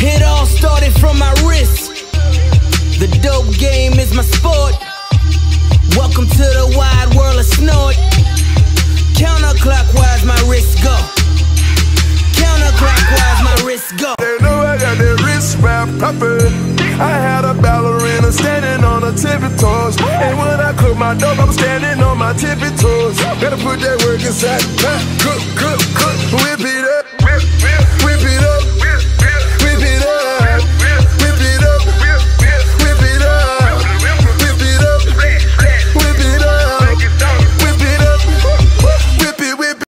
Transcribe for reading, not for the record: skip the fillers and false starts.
It all started from my wrist. The dope game is my sport. Welcome to the wide world of snort. Counterclockwise my wrist go. Counterclockwise my wrist go. They know I got that wrist wrap poppin'. I had a ballerina standing on her tippy toes. And when I cook my dope, I'm standing on my tippy toes. Better put that work inside. Cook, cook, cook, whip it up.